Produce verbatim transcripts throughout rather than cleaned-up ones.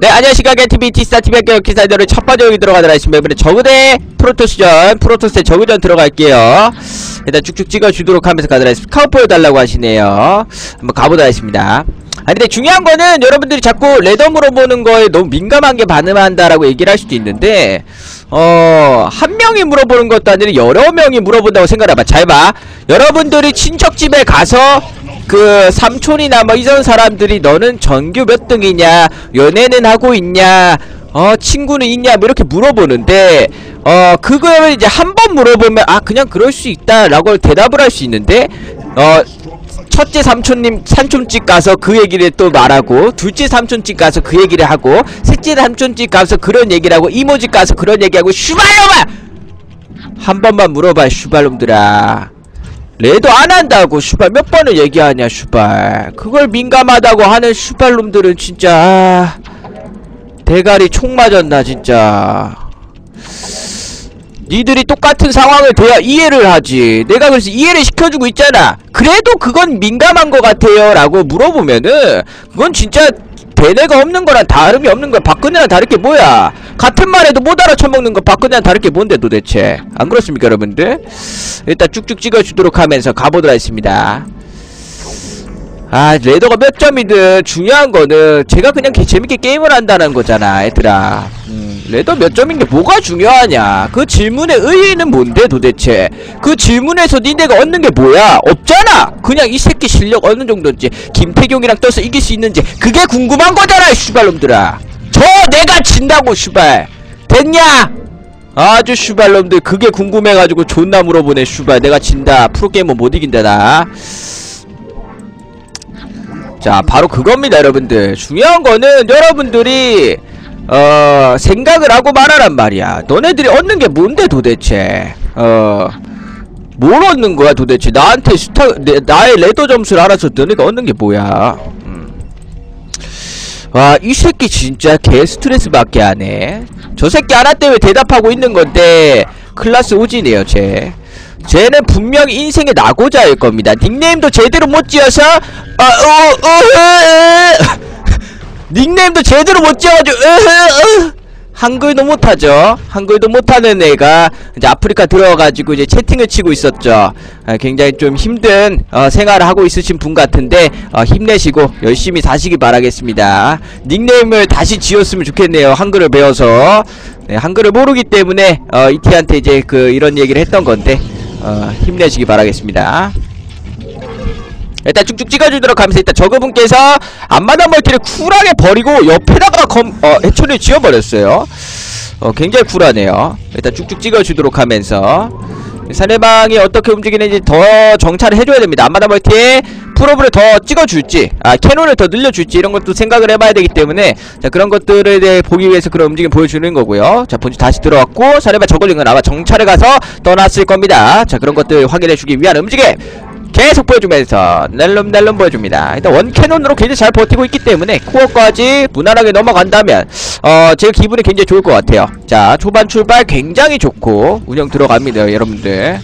네, 안녕하십니까. 겐티비 티스타티비 학교 기사들을 첫 번째 여기 들어가도록 하겠습니다. 이번에 저그 대 프로토스전, 프로토스 대 저그전 들어갈게요. 일단 쭉쭉 찍어주도록 하면서 가도록 하겠습니다. 스카웃 보여달라고 하시네요. 한번 가보도록 하겠습니다. 아니, 근데 중요한 거는 여러분들이 자꾸 레더 물어보는 거에 너무 민감한 게 반응한다라고 얘기를 할 수도 있는데, 어, 한 명이 물어보는 것도 아니라 여러 명이 물어본다고 생각해봐. 잘 봐. 여러분들이 친척집에 가서 그 삼촌이나 뭐 이런 사람들이 너는 전교 몇 등이냐, 연애는 하고 있냐, 어 친구는 있냐, 뭐 이렇게 물어보는데, 어 그거를 이제 한 번 물어보면 아 그냥 그럴 수 있다 라고 대답을 할 수 있는데, 어 첫째 삼촌님 삼촌집 가서 그 얘기를 또 말하고, 둘째 삼촌집 가서 그 얘기를 하고, 셋째 삼촌집 가서 그런 얘기를 하고, 이모집 가서 그런 얘기하고, 슈발놈아! 한 번만 물어봐 슈발놈들아. 레도 안 한다고 슈발 몇 번을 얘기하냐 슈발. 그걸 민감하다고 하는 슈발놈들은 진짜 아, 대가리 총 맞았나 진짜. 니들이 똑같은 상황을 돼야 이해를 하지. 내가 그래서 이해를 시켜주고 있잖아. 그래도 그건 민감한 것 같아요 라고 물어보면은 그건 진짜 대뇌가 없는 거랑 다름이 없는 거야. 박근혜랑 다를 게 뭐야. 같은 말해도 못 알아쳐먹는 거 박근혜랑 다를 게 뭔데 도대체. 안 그렇습니까 여러분들? 일단 쭉쭉 찍어주도록 하면서 가보도록 하겠습니다. 아, 레더가 몇 점이든 중요한 거는 제가 그냥 재밌게 게임을 한다는 거잖아 얘들아. 음, 레더 몇 점인 게 뭐가 중요하냐. 그 질문의 의의는 뭔데 도대체. 그 질문에서 니네가 얻는 게 뭐야. 없잖아. 그냥 이 새끼 실력 어느 정도인지, 김태경이랑 떠서 이길 수 있는지, 그게 궁금한 거잖아 슈발놈들아. 저 내가 진다고 슈발. 됐냐? 아주 슈발놈들 그게 궁금해가지고 존나 물어보네 슈발. 내가 진다. 프로게이머 못 이긴다 나. 자, 바로 그겁니다 여러분들. 중요한 거는 여러분들이 어 생각을 하고 말하란 말이야. 너네들이 얻는 게 뭔데 도대체. 어 뭘 얻는 거야 도대체. 나한테 스타 내, 나의 레더 점수를 알아서 너네가 얻는 게 뭐야. 음. 와, 이 새끼 진짜 개 스트레스 받게 하네. 저 새끼 하나 때문에 대답하고 있는 건데 클라스 오지네요 쟤. 쟤는 분명히 인생의 낙오자일 겁니다. 닉네임도 제대로 못 지어서 아, 어, 어, 어, 닉네임도 제대로 못 지어가지고 어, 어, 한글도 못하죠. 한글도 못하는 애가 이제 아프리카 들어가가지고 이제 채팅을 치고 있었죠. 아, 굉장히 좀 힘든 어, 생활을 하고 있으신 분 같은데 어, 힘내시고 열심히 사시기 바라겠습니다. 닉네임을 다시 지었으면 좋겠네요. 한글을 배워서. 네, 한글을 모르기 때문에 어, 이티한테 이제 그 이런 얘기를 했던 건데 어, 힘내시기 바라겠습니다. 일단 쭉쭉 찍어주도록 하면서 일단 저그분께서 앞마당 멀티를 쿨하게 버리고 옆에다가 검, 어, 해초리를 지어버렸어요. 어, 굉장히 쿨하네요. 일단 쭉쭉 찍어주도록 하면서 상대방이 어떻게 움직이는지 더 정찰을 해줘야 됩니다. 앞마당 멀티에 프로브를 더 찍어줄지, 아, 캐논을 더 늘려줄지 이런 것도 생각을 해봐야 되기 때문에 자, 그런 것들에 대해 보기 위해서 그런 움직임 보여주는 거고요. 자, 본주 다시 들어왔고 상대방 저글링은 아마 정찰에 가서 떠났을 겁니다. 자, 그런 것들 확인해주기 위한 움직임 계속 보여주면서 낼름낼름 보여줍니다. 일단 원캐논으로 굉장히 잘 버티고 있기 때문에 코어까지 무난하게 넘어간다면 어 제 기분이 굉장히 좋을 것 같아요. 자, 초반 출발 굉장히 좋고 운영 들어갑니다 여러분들.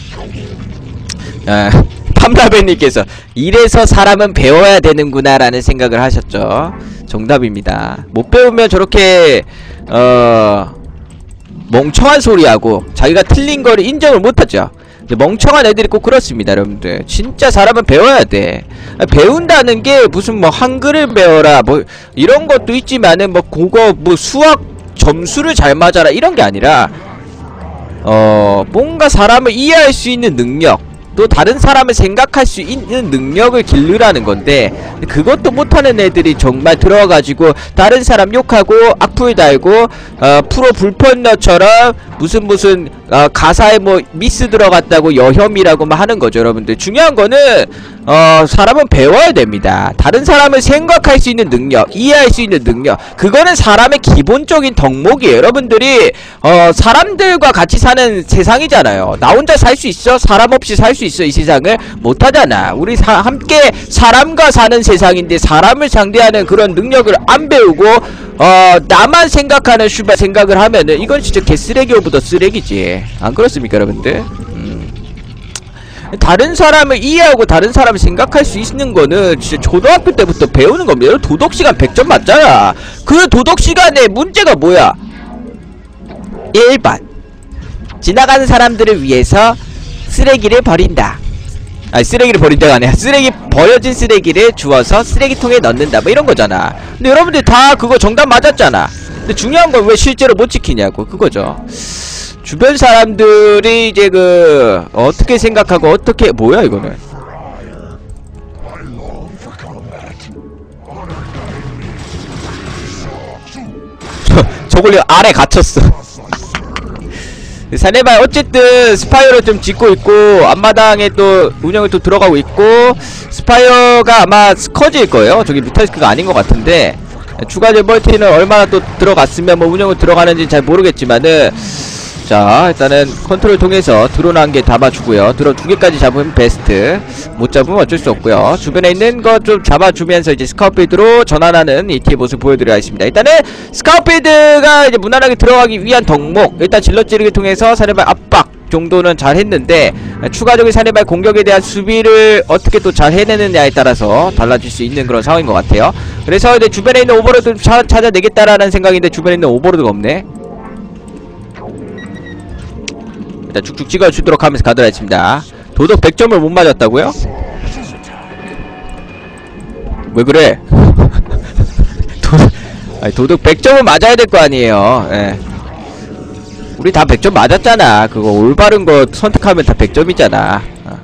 아, 탐라벤님께서 이래서 사람은 배워야 되는구나 라는 생각을 하셨죠. 정답입니다. 못 배우면 저렇게 어 멍청한 소리하고 자기가 틀린 거를 인정을 못하죠. 멍청한 애들이 꼭 그렇습니다 여러분들. 진짜 사람은 배워야 돼. 배운다는 게 무슨 뭐 한글을 배워라 뭐 이런 것도 있지만은 뭐 국어 뭐 수학 점수를 잘 맞아라 이런 게 아니라 어 뭔가 사람을 이해할 수 있는 능력, 또 다른 사람을 생각할 수 있는 능력을 기르라는 건데 그것도 못하는 애들이 정말 들어와가지고 다른 사람 욕하고 악플 달고 어, 프로 불편녀처럼 무슨 무슨 어, 가사에 뭐 미스 들어갔다고 여혐이라고 막 하는 거죠 여러분들. 중요한 거는 어 사람은 배워야 됩니다. 다른 사람을 생각할 수 있는 능력, 이해할 수 있는 능력, 그거는 사람의 기본적인 덕목이에요. 여러분들이 어 사람들과 같이 사는 세상이잖아요. 나 혼자 살 수 있어? 사람 없이 살 수 있어? 이 세상을 못하잖아. 우리 사, 함께 사람과 사는 세상인데 사람을 상대하는 그런 능력을 안 배우고 어 나만 생각하는 슈바 생각을 하면은 이건 진짜 개쓰레기 오브 더 쓰레기지. 안 그렇습니까 여러분들? 음. 다른 사람을 이해하고 다른 사람을 생각할 수 있는 거는 진짜 초등학교 때부터 배우는 겁니다. 도덕시간 백 점 맞잖아. 그 도덕시간에 문제가 뭐야? 일 번 지나가는 사람들을 위해서 쓰레기를 버린다. 아니 쓰레기를 버린다가 아니야. 쓰레기 버려진 쓰레기를 주워서 쓰레기통에 넣는다 뭐 이런 거잖아. 근데 여러분들 다 그거 정답 맞았잖아. 근데 중요한 건 왜 실제로 못 지키냐고 그거죠. 주변 사람들이 이제 그 어떻게 생각하고 어떻게 뭐야 이거는. 저걸 아래 갇혔어. 사네발 어쨌든 스파이어를 좀 짓고 있고 앞마당에 또 운영을 또 들어가고 있고 스파이어가 아마 스커지일 거예요. 저기 뮤탈리스크가 아닌 것 같은데 추가적 멀티는 얼마나 또 들어갔으면 뭐 운영을 들어가는지 잘 모르겠지만은 자 일단은 컨트롤 통해서 드론 한 개 잡아주고요. 드론 두 개까지 잡으면 베스트. 못 잡으면 어쩔 수 없고요. 주변에 있는 거 좀 잡아주면서 이제 스카우필드로 전환하는 이티의 모습 보여드려야겠습니다. 일단은 스카우필드가 이제 무난하게 들어가기 위한 덕목 일단 질럿 찌르기 통해서 사네발 압박 정도는 잘 했는데 추가적인 사네발 공격에 대한 수비를 어떻게 또 잘 해내느냐에 따라서 달라질 수 있는 그런 상황인 것 같아요. 그래서 이제 주변에 있는 오버로드 차, 찾아내겠다라는 생각인데 주변에 있는 오버로드가 없네. 일단 쭉쭉 찍어주도록 하면서 가도록 하겠습니다. 도덕 백 점을 못 맞았다고요? 왜 그래? 도덕, 아니, 도덕 백 점은 맞아야 될 거 아니에요. 예. 우리 다 백 점 맞았잖아. 그거 올바른 거 선택하면 다 백 점이잖아. 어.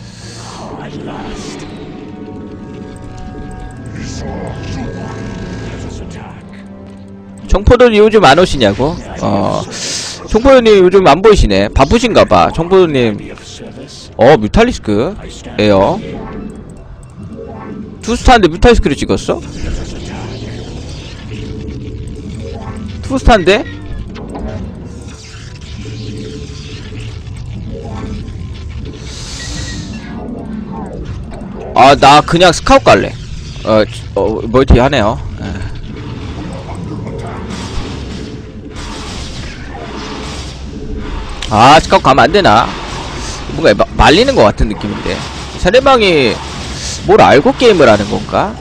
청포도님 요즘 안 오시냐고? 어. 청포도님 요즘 안 보이시네. 바쁘신가봐. 청포도님. 어, 뮤탈리스크. 에요. 투스타인데 뮤탈리스크를 찍었어? 투스타인데? 아, 나 그냥 스카웃 갈래. 어, 어 멀티 하네요. 에. 아 스카웃 가면 안되나? 뭔가 마, 말리는 것 같은 느낌인데 상대방이 뭘 알고 게임을 하는 건가?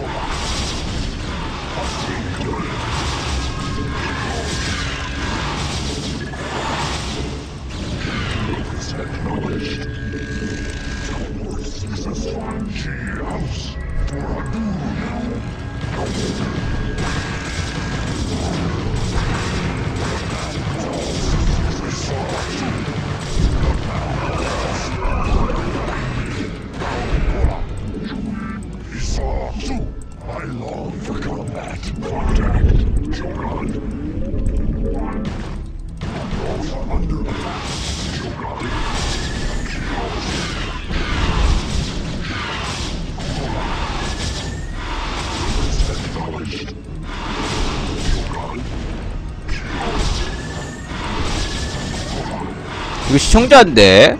이거 시청자인데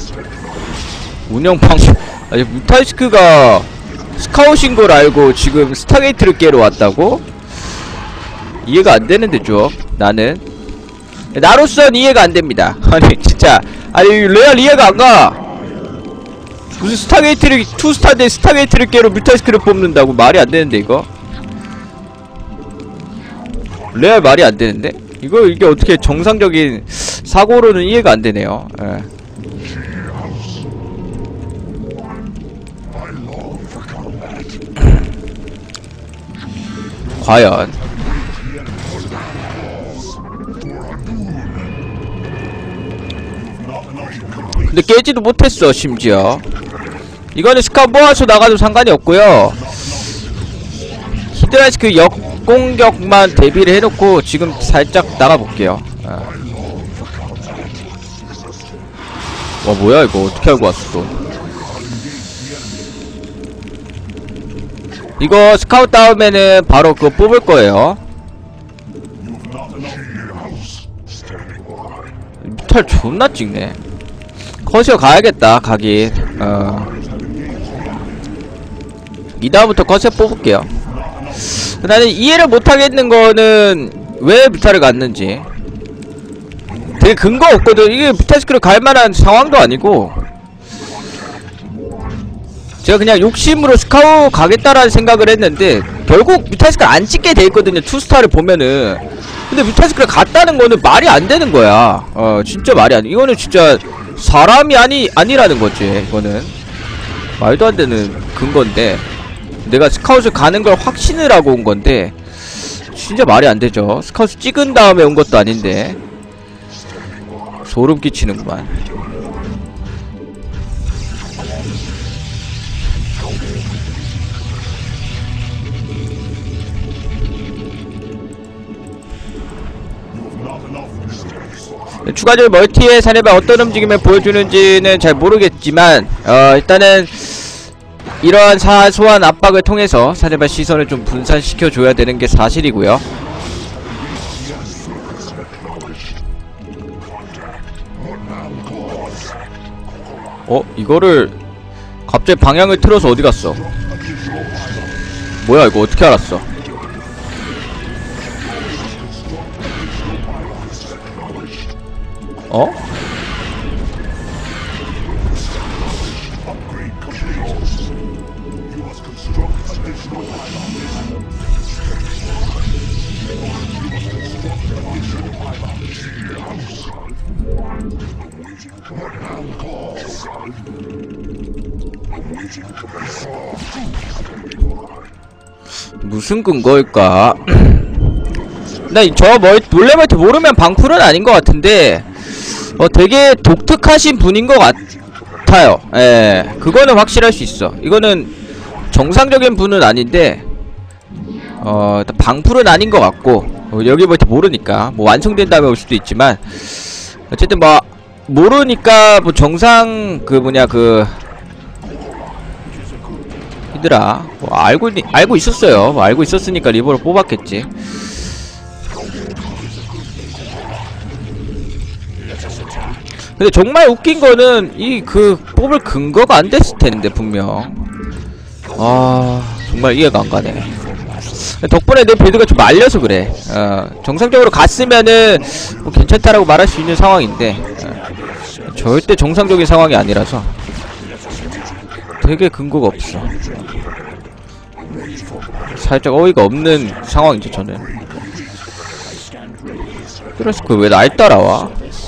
운영 방식 아니 뮤탈리스크가 스카웃인 걸 알고 지금 스타게이트를 깨러 왔다고? 이해가 안 되는데 좀 나는 나로선 이해가 안 됩니다. 아니 진짜 아니 레알 이해가 안 가. 무슨 스타게이트를 투스타인데 스타게이트를 깨러 뮤탈리스크를 뽑는다고 말이 안 되는데 이거 레알 말이 안 되는데 이거 이게 어떻게 정상적인 사고로는 이해가 안 되네요. 예. 과연 근데 깨지도 못했어. 심지어 이거는 스카 모아서 나가도 상관이 없고요. 히드라이스크 역공격만 대비를 해놓고 지금 살짝 나가볼게요. 어. 와 뭐야 이거 어떻게 알고 왔어 또. 이거 스카웃 다음에는 바로 그거 뽑을 거예요. 뮤탈 존나 찍네. 커시어 가야겠다 가긴. 어. 이 다음부터 커시어 뽑을게요. 나는 이해를 못하겠는 거는 왜 뮤탈을 갔는지 되게 근거 없거든. 이게 뮤탈스크를 갈만한 상황도 아니고 제가 그냥 욕심으로 스카우 가겠다라는 생각을 했는데 결국 뮤탈스크를 안 찍게 돼있거든요. 투스타를 보면은. 근데 뮤탈스크를 갔다는 거는 말이 안 되는 거야. 어 진짜 말이 안 돼. 이거는 진짜 사람이 아니 아니라는 거지. 이거는 말도 안 되는 근건데 내가 스카웃을 가는 걸 확신을 하고 온 건데 진짜 말이 안 되죠. 스카웃을 찍은 다음에 온 것도 아닌데 소름 끼치는구만. 추가적으로 멀티의 사례가 어떤 움직임을 보여주는지는 잘 모르겠지만 어 일단은 이러한 사소한 압박을 통해서 사례발 시선을 좀 분산시켜줘야 되는 게 사실이고요. 어? 이거를 갑자기 방향을 틀어서 어디 갔어? 뭐야 이거 어떻게 알았어? 어? 무슨 근거일까? 나 저 뭐 몰래멀티 모르면 방풀은 아닌 것 같은데 어 되게 독특하신 분인 것 같아요. 예, 그거는 확실할 수 있어. 이거는 정상적인 분은 아닌데 어 방풀은 아닌 것 같고 어, 여기 멀티 모르니까 뭐 완성된 다음에 올 수도 있지만 어쨌든 뭐 모르니까 뭐 정상 그 뭐냐 그 얘들아 뭐 알고 알고 있었어요. 뭐 알고 있었으니까 리버를 뽑았겠지. 근데 정말 웃긴 거는 이 그 뽑을 근거가 안 됐을 텐데 분명. 아 정말 이해가 안 가네. 덕분에 내 빌드가 좀 말려서 그래. 어, 정상적으로 갔으면은 뭐 괜찮다라고 말할 수 있는 상황인데 어, 절대 정상적인 상황이 아니라서 되게 근거가 없어. 살짝 어이가 없는 상황이죠 저는. 그래서 그 왜 날 따라와?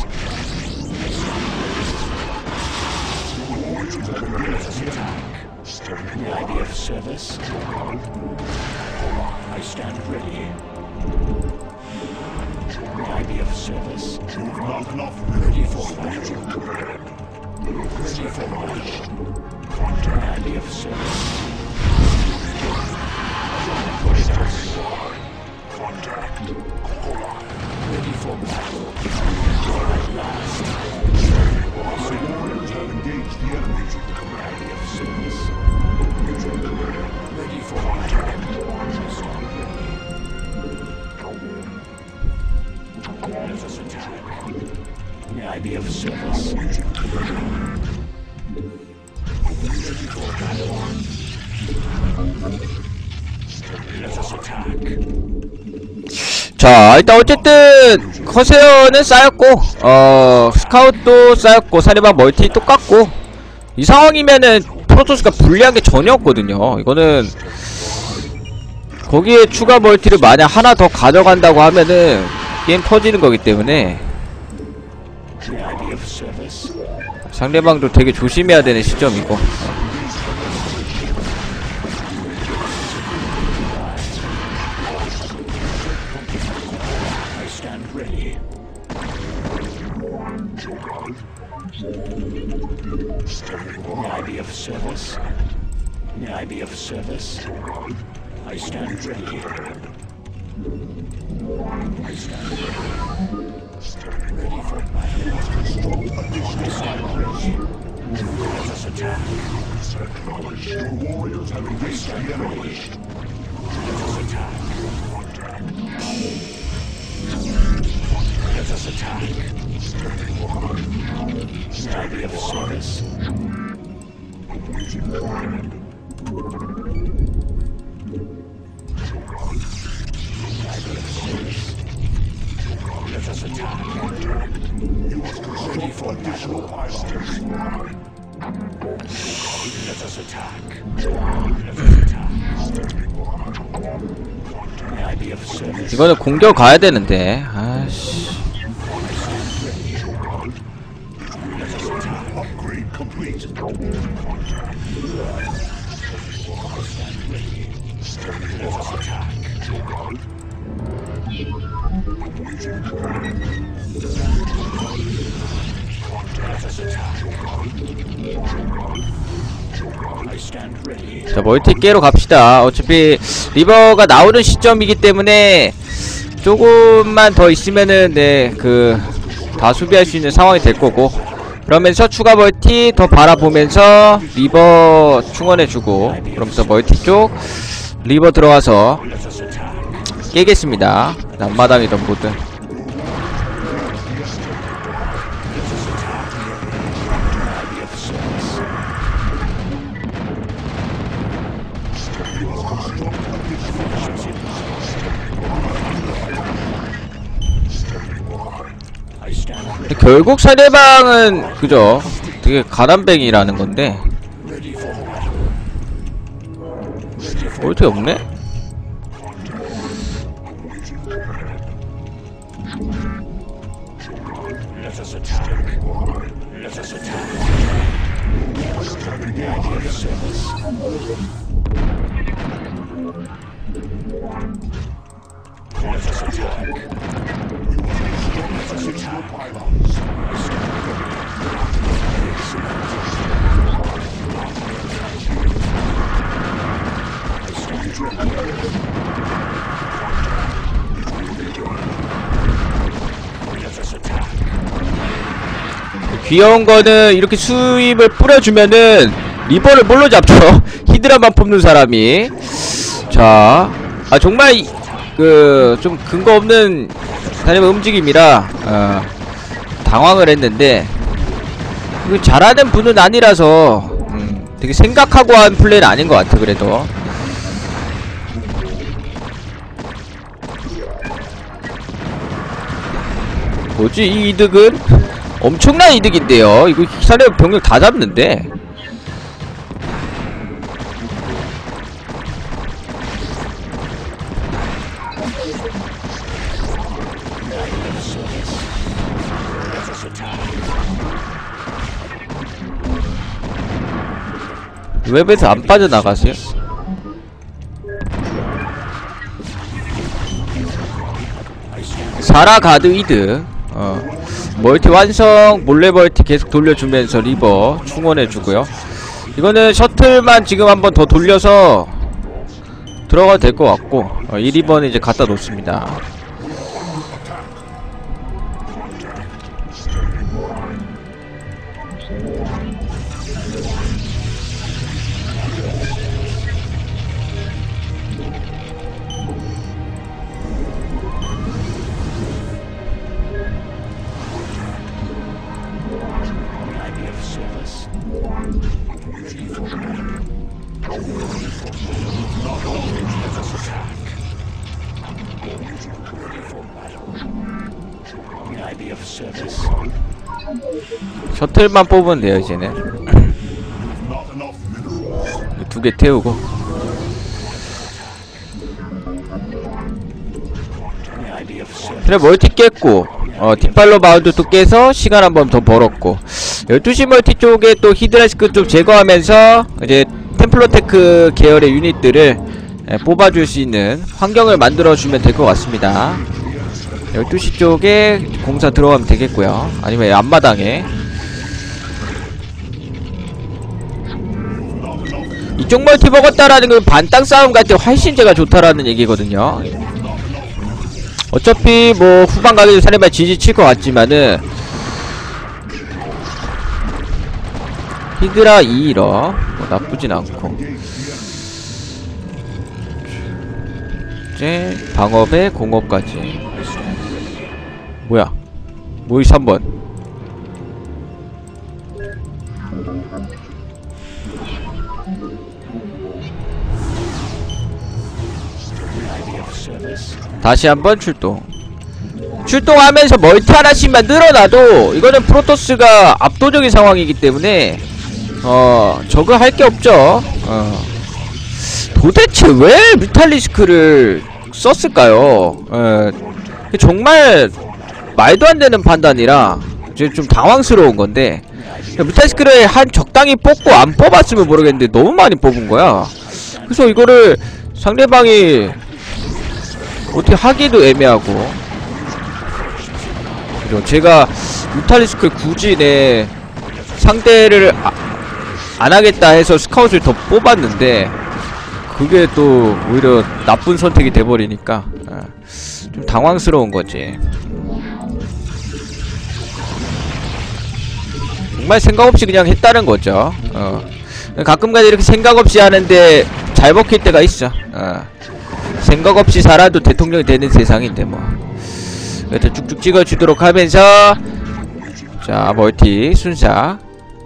자 일단 어쨌든 커세어는 쌓였고 어 스카웃도 쌓였고 사리방 멀티 똑같고 이 상황이면은 프로토스가 불리한 게 전혀 없거든요. 이거는 거기에 추가 멀티를 만약 하나 더 가져간다고 하면은 게임 터지는 거기 때문에 상대방도 되게 조심해야 되는 시점이고. 이거는 공격 가야 되는데. 아씨. 자, 멀티 깨러 갑시다. 어차피 리버가 나오는 시점이기 때문에 조금만 더 있으면은 네, 그 다 수비할 수 있는 상황이 될 거고, 그러면서 추가 멀티 더 바라보면서 리버 충원해주고, 그러면서 멀티 쪽 리버 들어와서 깨겠습니다. 앞마당이던 뭐든. 결국 상대방은 그죠? 되게 가난뱅이라는 건데 멀티 없네? 귀여운 거는 이렇게 수입을 뿌려주면은 리버를 뭘로 잡죠? 히드라만 뽑는 사람이. 자, 아 정말 그 좀 근거 없는 사람의 움직임이라 어, 당황을 했는데, 그 잘하는 분은 아니라서 음, 되게 생각하고 한 플레이는 아닌 것 같아. 그래도 뭐지 이 이득은? 엄청난 이득인데요. 이거 사내 병력 다 잡는데. 웹에서 안 빠져나가세요? 사라 가드 이득. 어. 멀티 완성, 몰래 멀티 계속 돌려주면서 리버 충원해주고요. 이거는 셔틀만 지금 한번 더 돌려서 들어가도 될 것 같고, 어, 이 리버는 이제 갖다 놓습니다. 셔틀만 뽑으면 돼요 이제는. 두 개 태우고. 그래 멀티 깼고, 어 뒷발로 마운드 또 깨서 시간 한번 더 벌었고, 열두 시 멀티 쪽에 또 히드라스크 좀 제거하면서 이제 템플러테크 계열의 유닛들을 예, 뽑아줄 수 있는 환경을 만들어주면 될 것 같습니다. 열두 시 쪽에 공사 들어가면 되겠고요. 아니면 앞마당에 이쪽 멀티 먹었다라는 건 반땅 싸움 갈 때 훨씬 제가 좋다라는 얘기거든요. 어차피 뭐 후반 가게도 사례만 지지칠 것 같지만은 히드라 이 일어 뭐 나쁘진 않고, 이제 방업에 공업까지. 뭐야 모의 삼 번 다시 한번 출동. 출동하면서 멀티 하나씩만 늘어나도 이거는 프로토스가 압도적인 상황이기 때문에 어 저거 할 게 없죠. 어 도대체 왜 뮤탈리스크를 썼을까요? 예, 정말 말도 안 되는 판단이라 이제 좀 당황스러운 건데, 뮤탈리스크를 한 적당히 뽑고 안 뽑았으면 모르겠는데 너무 많이 뽑은 거야. 그래서 이거를 상대방이 어떻게 하기도 애매하고, 그죠? 제가 뮤탈리스크를 굳이 내 상대를 아, 안 하겠다 해서 스카웃을 더 뽑았는데 그게 또 오히려 나쁜 선택이 돼버리니까 아, 좀 당황스러운 거지. 정말 생각 없이 그냥 했다는 거죠. 어. 가끔가다 이렇게 생각 없이 하는데 잘 먹힐 때가 있어. 어. 생각 없이 살아도 대통령이 되는 세상인데 뭐. 여튼 쭉쭉 찍어주도록 하면서, 자 멀티 순사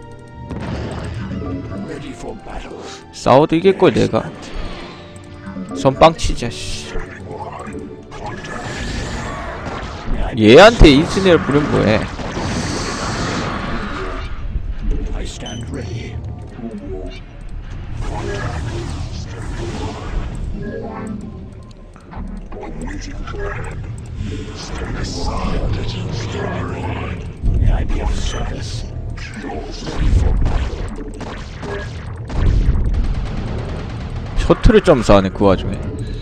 싸워도 이길걸 내가. 선빵 치자 씨. 얘한테 인스네를 부르면 뭐해. 셔틀을 점수하네 그 와중에.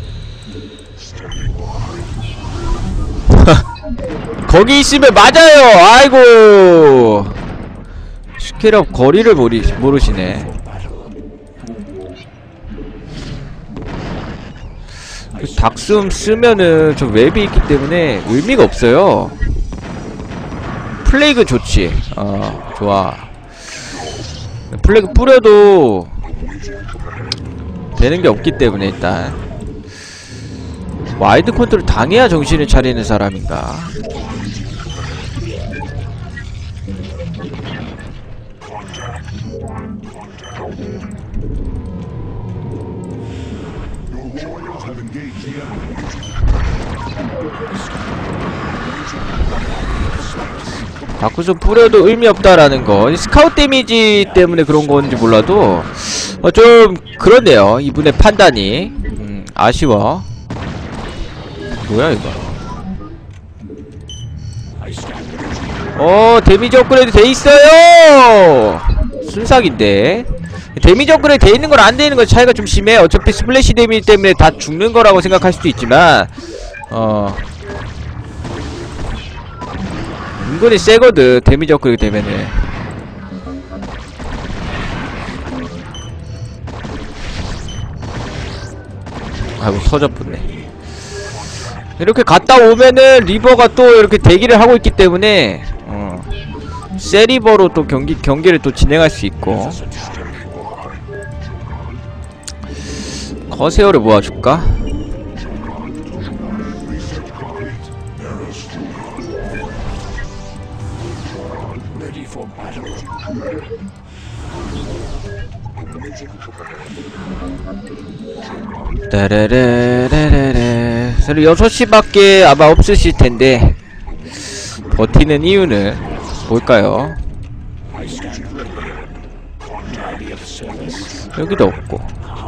거기 있으면 맞아요. 아이고 스킬업 거리를 모리, 모르시네. 그 닥숨 쓰면은 저 웹이 있기 때문에 의미가 없어요. 플레이그 좋지. 어 좋아. 플레이그 뿌려도 되는게 없기 때문에 일단 와이드 컨트롤 당해야 정신을 차리는 사람인가. 다크존 뿌려도 의미 없다라는 거, 스카웃 데미지 때문에 그런 건지 몰라도 어, 좀 그렇네요. 이분의 판단이 음, 아쉬워. 뭐야 이거. 어 데미지 업그레이드 돼있어요. 순삭인데 데미지 업그레이드 돼있는 건 안 돼있는 건 차이가 좀 심해. 어차피 스플래시 데미지 때문에 다 죽는 거라고 생각할 수도 있지만 어 은근히 세거든 데미지 업그레이드 되면은. 아이고 터져붙네. 이렇게 갔다 오면은 리버가 또 이렇게 대기를 하고 있기 때문에 어 세리버로 또 경기, 경기를 또 진행할 수 있고. 커세어를 모아줄까? 따라라라라라. 서로 여섯 시밖에 아마 없으실 텐데 버티는 이유는 뭘까요? 여기도 없고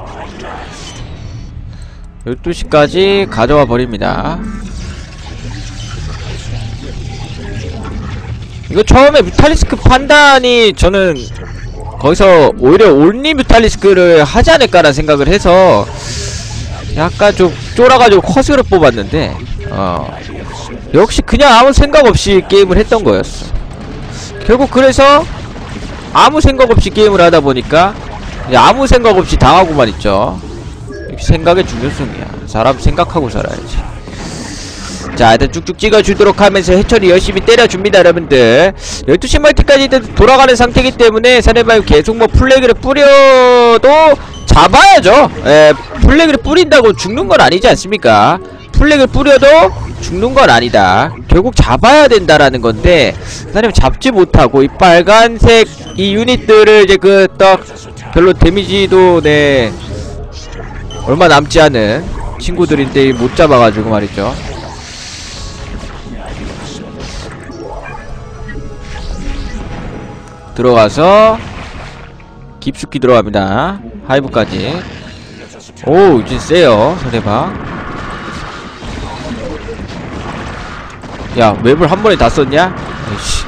열두 시까지 가져와 버립니다. 이거 처음에 뮤탈리스크 판단이 저는 거기서 오히려 온리 뮤탈리스크를 하지 않을까라는 생각을 해서 약간 좀 쫄아가지고 커스를 뽑았는데 어 역시 그냥 아무 생각 없이 게임을 했던 거였어. 결국 그래서 아무 생각 없이 게임을 하다 보니까 아무 생각 없이 당하고만 있죠. 생각의 중요성이야. 사람 생각하고 살아야지. 자 일단 쭉쭉 찍어주도록 하면서 해철이 열심히 때려줍니다 여러분들. 열두 시 멀티까지 돌아가는 상태이기 때문에 상대방이 계속 뭐 플래그를 뿌려도 잡아야죠. 에, 플래그를 뿌린다고 죽는 건 아니지 않습니까? 플래그를 뿌려도 죽는 건 아니다. 결국 잡아야 된다라는 건데 사람이 잡지 못하고 이 빨간색 이 유닛들을 이제 그 딱 별로 데미지도 네 얼마 남지 않은 친구들인데 못 잡아가지고 말이죠. 들어가서 깊숙이 들어갑니다. 하이브까지. 오, 이제 세요. 상대방. 야, 웹을 한 번에 다 썼냐? 에이씨.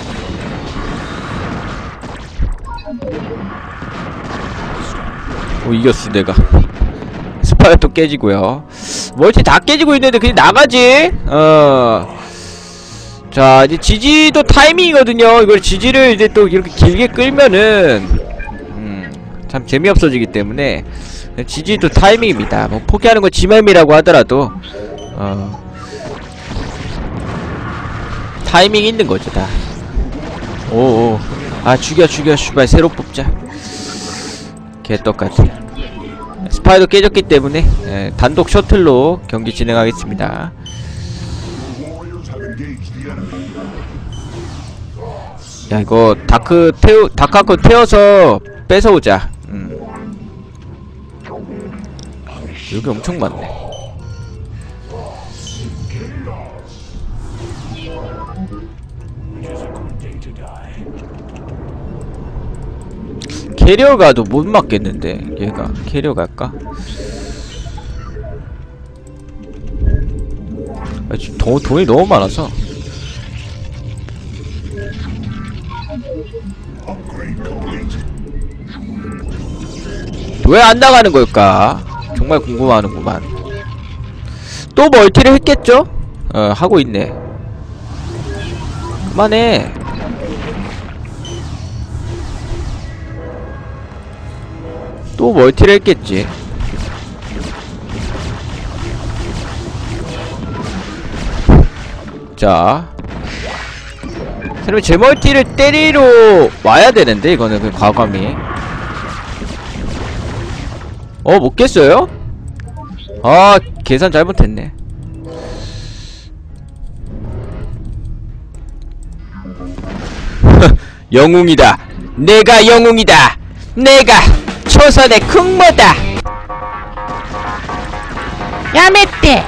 오, 이겼어 내가. 스파이어 또 깨지고요. 멀티 다 깨지고 있는데 그냥 나가지. 어. 자, 이제 지지도 타이밍이거든요. 이걸 지지를 이제 또 이렇게 길게 끌면은 음, 참 재미없어지기 때문에 지지도 타이밍입니다. 뭐 포기하는 거 지맘이라고 하더라도 어, 타이밍이 있는 거죠 다. 오오. 아, 죽여 죽여 슈발 새로 뽑자. 개떡같아. 스파이도 깨졌기 때문에 예, 단독 셔틀로 경기 진행하겠습니다. 야, 이거 다크 태우 다크아크 태워서 뺏어오자. 음. 여기 엄청 많네. 캐리어 가도 못 맞겠는데 얘가. 캐리어 갈까? 아, 지금 돈, 돈이 너무 많아서. 왜 안 나가는 걸까? 정말 궁금하는구만. 또 멀티를 했겠죠? 어, 하고 있네. 그만해. 또 멀티를 했겠지. 자, 그러면 제 멀티를 때리러 와야 되는데 이거는 그 과감히. 어, 못 깼어요? 아, 계산 잘못했네. 영웅이다. 내가 영웅이다. 내가 초선의 쿵모다. 야메떼.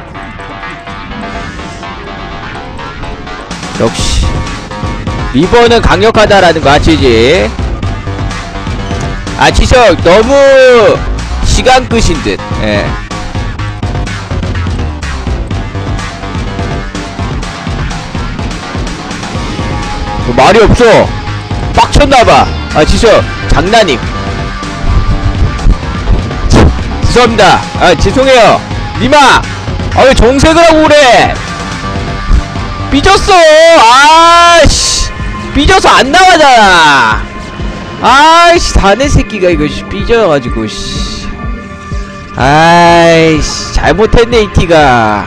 역시 리버는 강력하다라는 거 아시지? 아, 지석 너무 시간 끄신 듯. 예. 뭐 말이 없어. 빡쳤나봐. 아, 지석 장난임. 죄송합니다. 아, 죄송해요. 니마, 아, 왜 정색을 하고 그래? 삐졌어. 아씨, 삐져서 안 나가잖아. 아이씨, 다네 새끼가 이거 삐져가지고 씨. 아이씨, 잘못했네 이 티가.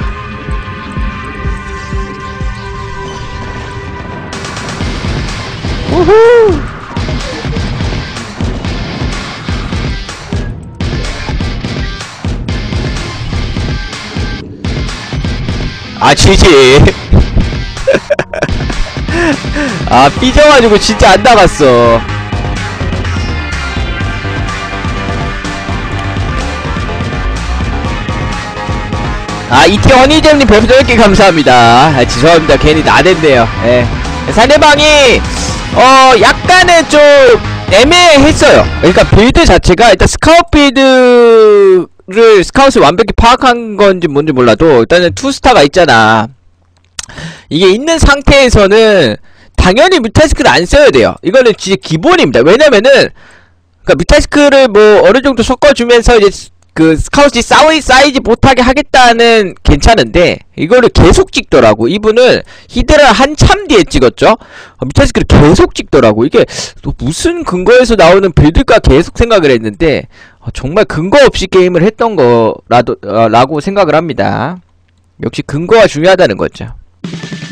우후. 아, 지지. 아, 삐져가지고 진짜 안 나갔어. 아, 이티 허니잼님 별풍선 열 개 감사합니다. 아, 죄송합니다. 괜히 나댔네요. 예. 상대방이 어 약간은 좀 애매했어요. 그러니까 빌드 자체가 일단 스카웃 빌드를 스카웃을 완벽히 파악한 건지 뭔지 몰라도 일단은 투스타가 있잖아. 이게 있는 상태에서는 당연히 뮤탈스크를 안 써야 돼요. 이거는 진짜 기본입니다. 왜냐면은 그러니까 뮤탈스크를 뭐 어느 정도 섞어주면서 이제 그 스카웃이 싸이 쌓이지 못하게 하겠다는 괜찮은데 이거를 계속 찍더라고. 이분은 히드라 한참 뒤에 찍었죠. 어, 뮤탈스크를 계속 찍더라고. 이게 또 무슨 근거에서 나오는 빌드가 계속 생각을 했는데 어, 정말 근거 없이 게임을 했던 거라도 어, 라고 생각을 합니다. 역시 근거가 중요하다는 거죠.